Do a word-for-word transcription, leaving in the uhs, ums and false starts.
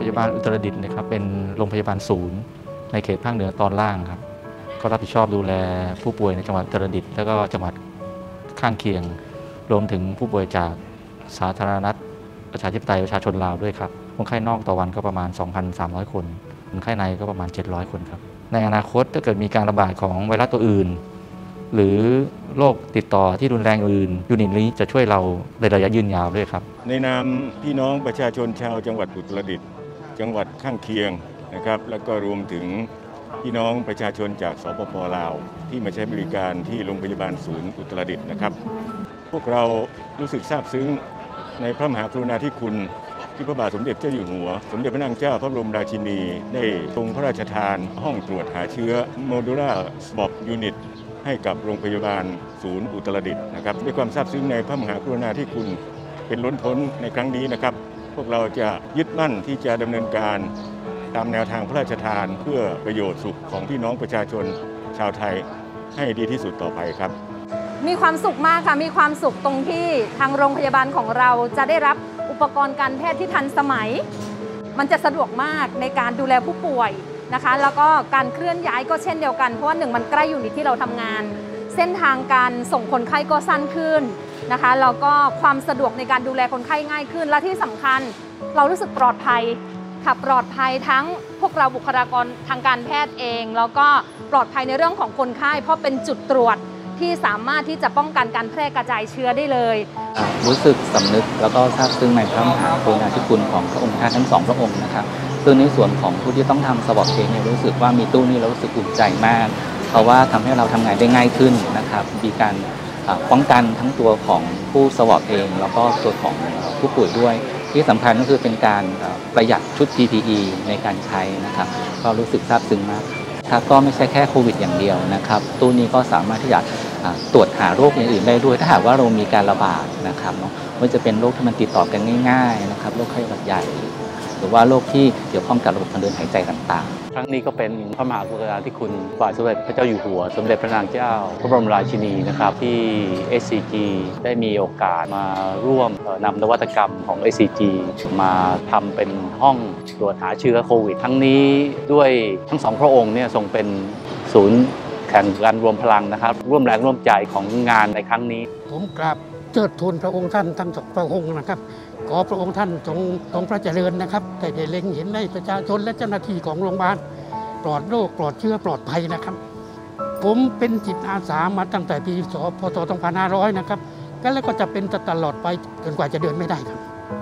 ยาบาลอุตรดิตถ์นะครับเป็นโรงพยาบาลศูนย์ในเขตภาคเหนือตอนล่างครับก็รับผิดชอบดูแลผู้ป่วยในจังหวัดอุตรดิตถ์แล้วก็จังหวัดข้างเคียงรวมถึงผู้ป่วยจากสาธารณรัฐประชาธิปไตยประชาชนลาวด้วยครับคนไข้นอกต่อวันก็ประมาณ สองพันสามร้อย คนคนไข้ในก็ประมาณ เจ็ดร้อย คนครับในอนาคตถ้าเกิดมีการระบาดของไวรัสตัวอื่นหรือโรคติดต่อที่รุนแรงอื่นยูนิตนี้จะช่วยเราในระยะยืนยาวด้วยครับในนามพี่น้องประชาชนชาวจังหวัดอุตรดิตถ์จังหวัดข้างเคียงนะครับแล้วก็รวมถึงพี่น้องประชาชนจากสปป.ลาวที่มาใช้บริการที่โรงพยาบาลศูนย์อุตรดิตถ์นะครับพวกเรารู้สึกซาบซึ้งในพระมหากรุณาธิคุณที่พระบาทสมเด็จเจ้าอยู่หัวสมเด็จพระนางเจ้าพระบรมราชินีได้ทรงพระราชทานห้องตรวจหาเชื้อ Modular Swab Unit ให้กับโรงพยาบาลศูนย์อุตรดิตถ์นะครับด้วยความซาบซึ้งในพระมหากรุณาธิคุณเป็นล้นพ้นในครั้งนี้นะครับพวกเราจะยึดมั่นที่จะดำเนินการตามแนวทางพระราชทานเพื่อประโยชน์สุขของพี่น้องประชาชนชาวไทยให้ดีที่สุดต่อไปครับมีความสุขมากค่ะมีความสุขตรงที่ทางโรงพยาบาลของเราจะได้รับอุปกรณ์การแพทย์ที่ทันสมัยมันจะสะดวกมากในการดูแลผู้ป่วยนะคะแล้วก็การเคลื่อนย้ายก็เช่นเดียวกันเพราะว่าหนึ่งมันใกล้อยู่ในที่เราทำงานเส้นทางการส่งคนไข้ก็สั้นขึ้นนะคะแล้วก็ความสะดวกในการดูแลคนไข้ง่ายขึ้นและที่สำคัญเรารู้สึกปลอดภัยค่ะปลอดภัยทั้งพวกเราบุคลากรทางการแพทย์เองแล้วก็ปลอดภัยในเรื่องของคนไข้เพราะเป็นจุดตรวจที่สามารถที่จะป้องกันการแพร่กระจายเชื้อได้เลยรู้สึกสำนึกแล้วก็ซาบซึ้งในพระมหากรุณาธิคุณของพระองค์ท่านทั้งสองพระองค์นะครับซึ่งในส่วนของผู้ที่ต้องทำสวอปเองเนี่ยรู้สึกว่ามีตู้นี้เรารู้สึกอุ่นใจมากเพราะว่าทำให้เราทำงานได้ง่ายขึ้นนะครับมีการป้องกันทั้งตัวของผู้สวอปเองแล้วก็ตัวของผู้ป่วยด้วยที่สำคัญก็คือเป็นการประหยัดชุด พี พี อี ในการใช้นะครับก็รู้สึกซาบซึ้งมากครับก็ไม่ใช่แค่โควิดอย่างเดียวนะครับตู้นี้ก็สามารถที่จะตรวจหาโรคอื่นๆได้ด้วยถ้าหากว่าเรามีการระบาดนะครับเนาะไม่จะเป็นโรคที่มันติดต่อกันง่ายๆนะครับโรคไข้หวัดใหญ่หรือว่าโรคที่เกี่ยวข้องกับระบบทางเดินหายใจต่างๆครั้งนี้ก็เป็นพระมหากรุณาธิคุณบาทสมเด็จพระเจ้าอยู่หัวสมเด็จพระนางเจ้าพระบรมราชินีนะครับที่ เอส ซี จี ได้มีโอกาสมาร่วมนำนวัตกรรมของ เอส ซี จี มาทำเป็นห้องตรวจหาเชื้อโควิดทั้งนี้ด้วยทั้งสองพระองค์เนี่ยทรงเป็นศูนย์แข่งกันรวมพลังนะครับร่วมแรงร่วมใจของงานในครั้งนี้ผมกราบเชิดทูลพระองค์ท่านทั้งสองพระองค์นะครับขอพระองค์ท่านทรงทรงพระเจริญนะครับแต่ได้เล็งเห็นในประชาชนและเจ้าหน้าที่ของโรงพยาบาลปลอดโรคปลอดเชื้อปลอดภัยนะครับผมเป็นจิตอาสามาตั้งแต่ปีพศสองพันห้าร้อยนะครับก็แล้วก็จะเป็นตลอดไปจนกว่าจะเดินไม่ได้ครับ